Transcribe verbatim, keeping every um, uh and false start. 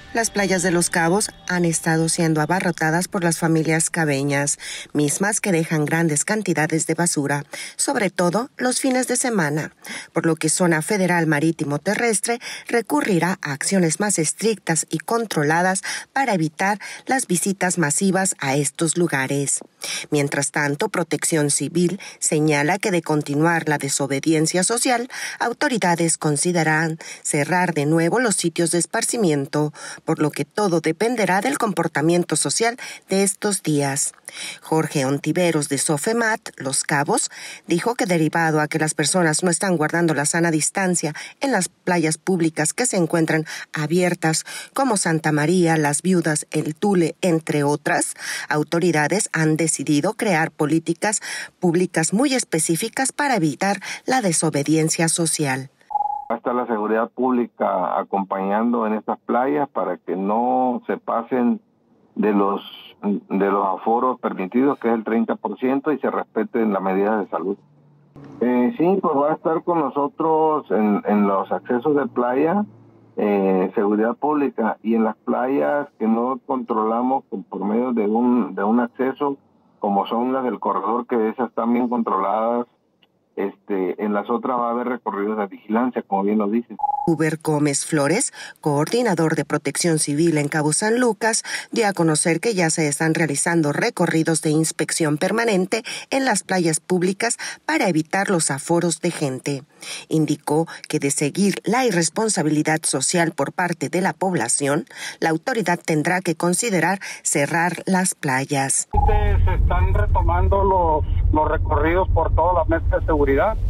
Las playas de Los Cabos han estado siendo abarrotadas por las familias cabeñas, mismas que dejan grandes cantidades de basura, sobre todo los fines de semana, por lo que Zona Federal Marítimo Terrestre recurrirá a acciones más estrictas y controladas para evitar las visitas masivas a estos lugares. Mientras tanto, Protección Civil señala que de continuar la desobediencia social, autoridades considerarán cerrar de nuevo los sitios de esparcimiento, por lo que todo dependerá del comportamiento social de estos días. Jorge Ontiveros de Sofemat, Los Cabos, dijo que derivado a que las personas no están guardando la sana distancia en las playas públicas que se encuentran abiertas, como Santa María, Las Viudas, El Tule, entre otras, autoridades han decidido crear políticas públicas muy específicas para evitar la desobediencia social. Va a estar la seguridad pública acompañando en estas playas para que no se pasen de los de los aforos permitidos, que es el treinta por ciento, y se respeten las medidas de salud. Eh, sí, pues va a estar con nosotros en, en los accesos de playa, eh, seguridad pública, y en las playas que no controlamos por medio de un de un acceso, como son las del corredor, que esas están bien controladas. Este, en las otras va a haber recorridos de vigilancia, como bien lo dices. Uber Gómez Flores, coordinador de Protección Civil en Cabo San Lucas, dio a conocer que ya se están realizando recorridos de inspección permanente en las playas públicas para evitar los aforos de gente. Indicó que de seguir la irresponsabilidad social por parte de la población, la autoridad tendrá que considerar cerrar las playas. Se están retomando los, los recorridos por todas las mesas de seguridad.